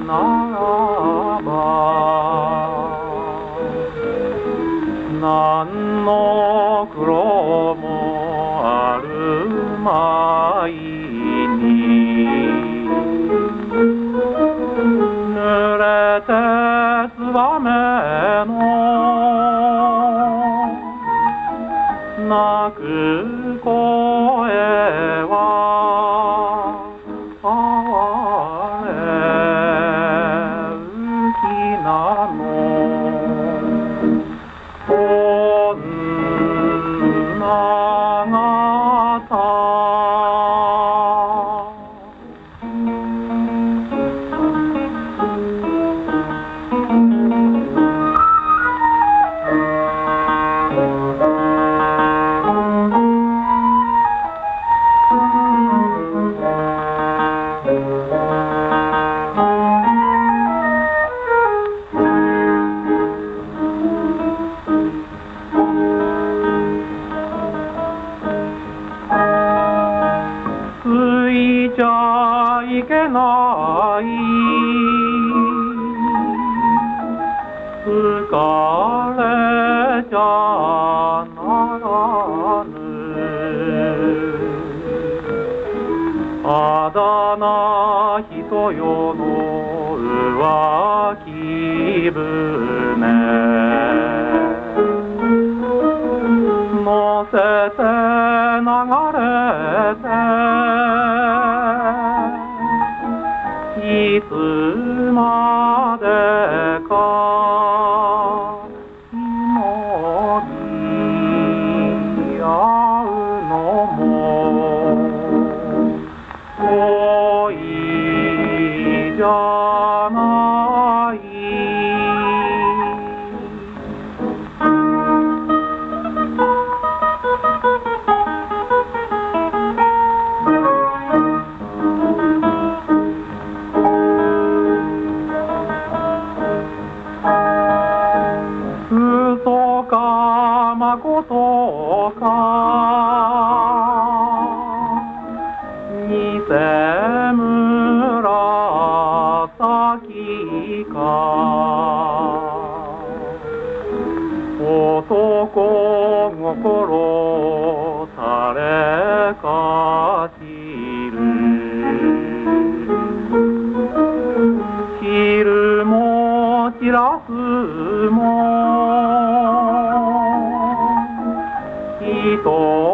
ならば何の苦労もあるまいに濡れてツバメの鳴く声は哀れ浮きなの女方じゃいけない疲れじゃならぬあだ名人よの浮気舟乗せて流れていつまでか祈り合うのも恋じゃない嘘かまことか偽紫か男心誰か知る知るも知らずも人